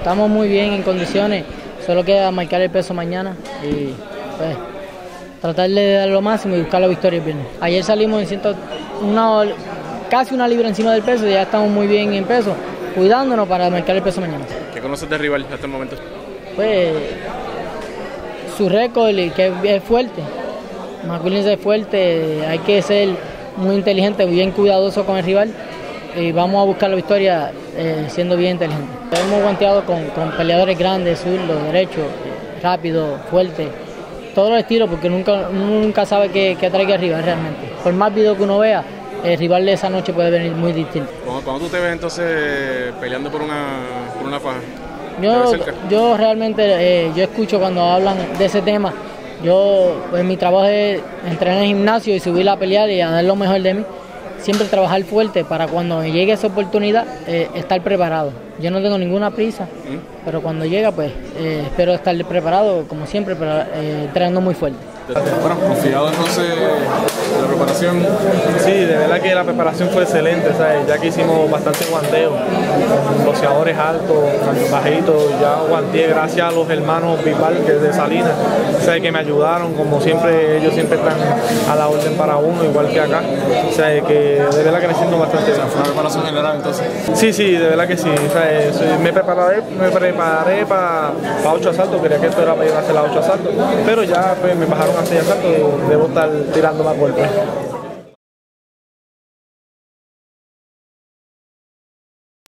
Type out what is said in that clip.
estamos muy bien en condiciones, solo queda marcar el peso mañana y pues tratar de dar lo máximo y buscar la victoria el viernes. Ayer salimos en casi una libra encima del peso y ya estamos muy bien en peso, cuidándonos para marcar el peso mañana. ¿Qué conoces del rival hasta el momento? Pues su récord, que es fuerte. McWilliams es fuerte, hay que ser muy inteligente, bien cuidadoso con el rival y vamos a buscar la victoria siendo bien inteligente. Hemos guanteado con peleadores grandes, zurdos, derechos, rápidos, fuertes, todos los estilos, porque nunca sabe qué traiga el rival realmente. Por más video que uno vea, el rival de esa noche puede venir muy distinto. ¿Cuándo tú te ves entonces peleando por una faja? Yo realmente yo escucho cuando hablan de ese tema. Pues mi trabajo es entrenar en el gimnasio y subir a pelear y a dar lo mejor de mí. Siempre trabajar fuerte para cuando me llegue esa oportunidad estar preparado. Yo no tengo ninguna prisa, pero cuando llega pues espero estar preparado como siempre, pero entrenando muy fuerte. Bueno, confiado entonces en la preparación. Sí, de verdad que la preparación fue excelente, ¿sabes? Ya que hicimos bastante guanteo, boxeadores altos, bajitos, ya guanteé gracias a los hermanos Bisbal, que es de Salinas, ¿sabes? Que me ayudaron, como siempre, ellos siempre están a la orden para uno, igual que acá, ¿sabes? Que de verdad que me siento bastante bien. ¿Fue una preparación general entonces? Sí, de verdad que sí, ¿sabes? Me preparé para 8 asaltos, quería que esto era para ir a hacer las 8 asaltos, pero ya pues, me bajaron a 6 asaltos y debo estar tirando más golpes.